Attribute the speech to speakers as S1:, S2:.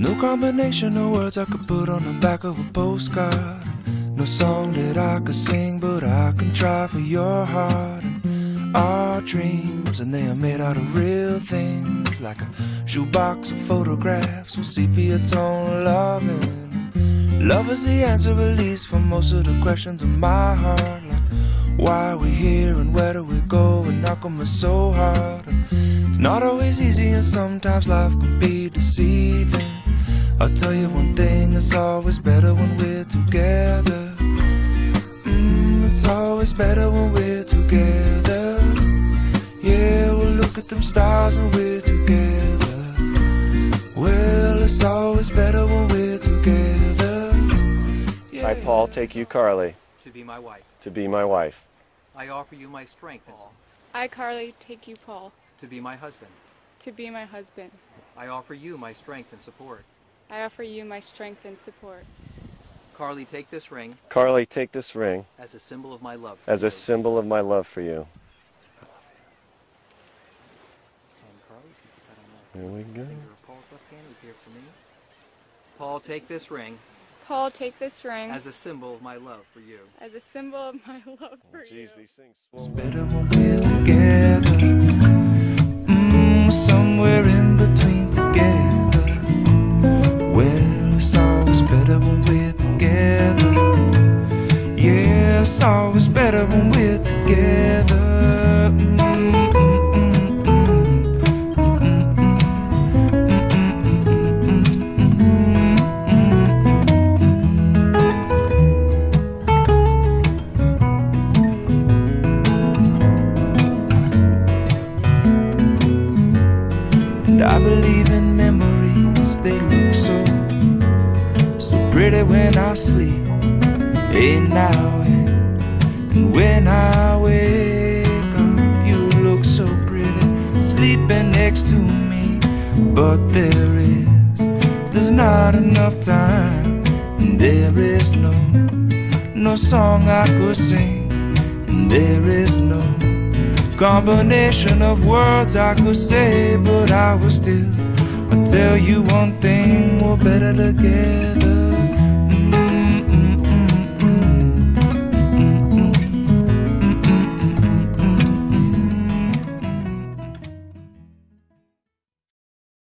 S1: no combination of words I could put on the back of a postcard. No song that I could sing, but I can try for your heart. And our dreams, and they are made out of real things, like a shoebox of photographs with sepia tone loving. Love is the answer, at least, for most of the questions in my heart. Like, why are we here and where do we go, and how come it's so hard? And it's not always easy, and sometimes life can be deceiving. I'll tell you one thing, it's always better when we're together. It's always better when we're together. Yeah, we'll look at them stars when we're together. Well, it's always better when we're together. Yeah.
S2: I, Paul, take you, Carli,
S3: to be my wife.
S2: to be my wife.
S3: I offer you my strength, Paul,
S4: I, Carli, take you, Paul,
S3: to be my husband.
S4: to be my husband.
S3: I offer you my strength and support.
S4: I offer you my strength and support.
S3: Carli, take this ring
S2: Carli, take this ring
S3: as a symbol of my love for
S2: as
S3: you.
S2: a symbol of my love for you.
S3: And Carli, you can put that on that
S2: Here we go.
S3: finger of Paul's left hand. Repeat after me. Paul, take this ring
S4: Paul, take this ring
S3: as a symbol of my love for you.
S4: as a symbol of my love for you.
S2: Jeez, these things.
S1: It's better when we're together. Somewhere in between together. Well, it's always better when we're together. Yeah, it's always better when we're together. I believe in memories, they look so pretty when I sleep. Hey, now and when I wake up, you look so pretty, sleeping next to me. But there's not enough time, and there is no song I could sing, and there is no combination of words I could say, but I will still. I'll tell you one thing, we're better together.